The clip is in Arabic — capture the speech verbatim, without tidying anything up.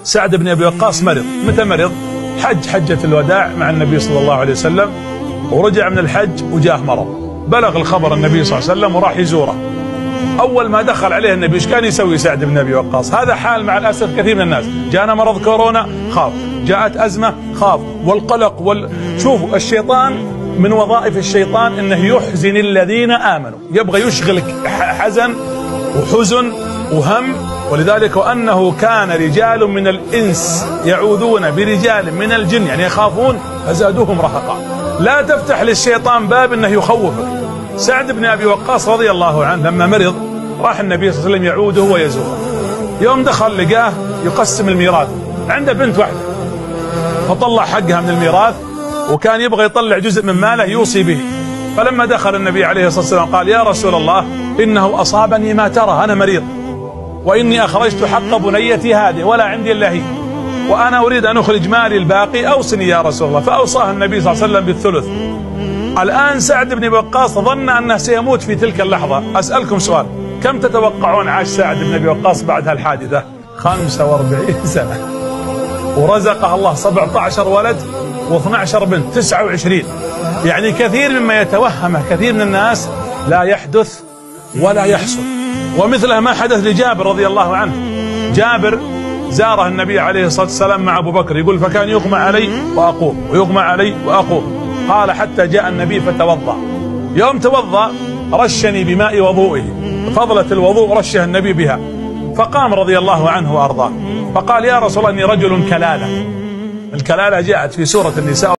سعد بن أبي وقاص مرض. متى مرض؟ حج حجة الوداع مع النبي صلى الله عليه وسلم، ورجع من الحج وجاه مرض. بلغ الخبر النبي صلى الله عليه وسلم وراح يزوره. أول ما دخل عليه النبي ايش كان يسوي سعد بن أبي وقاص؟ هذا حال مع الأسف كثير من الناس. جاءنا مرض كورونا خاف، جاءت أزمة خاف، والقلق وال... شوفوا الشيطان من وظائف الشيطان انه يحزن الذين آمنوا، يبغى يشغلك حزن وحزن وهم. ولذلك وأنه كان رجال من الإنس يعوذون برجال من الجن، يعني يخافون فزادوهم رهقا. لا تفتح للشيطان باب انه يخوفك. سعد بن أبي وقاص رضي الله عنه لما مرض راح النبي صلى الله عليه وسلم يعوده ويزوره. يوم دخل لقاه يقسم الميراث، عنده بنت واحدة فطلع حقها من الميراث، وكان يبغى يطلع جزء من ماله يوصي به. فلما دخل النبي عليه الصلاة والسلام قال: يا رسول الله إنه أصابني ما ترى، أنا مريض وإني أخرجت حق بنيتي هذه ولا عندي إلا هي، وأنا أريد أن أخرج مالي الباقي، أوصني يا رسول الله. فأوصاه النبي صلى الله عليه وسلم بالثلث. الآن سعد بن وقاص ظن أنه سيموت في تلك اللحظة. أسألكم سؤال: كم تتوقعون عاش سعد بن أبي وقاص بعد هالحادثة؟ خمسة وأربعين سنة، ورزقه الله سبعة عشر ولد واثنى عشر بنت، تسعة وعشرين. يعني كثير مما يتوهمه كثير من الناس لا يحدث ولا يحصل. ومثله ما حدث لجابر رضي الله عنه. جابر زاره النبي عليه الصلاة والسلام مع أبو بكر، يقول: فكان يغمى علي وأقوم ويغمى علي وأقوم، قال حتى جاء النبي فتوضأ. يوم توضأ رشني بماء وضوئه، فضلة الوضوء رشه النبي بها، فقام رضي الله عنه وأرضاه فقال: يا رسول الله إني رجل كلالة. الكلالة جاءت في سورة النساء.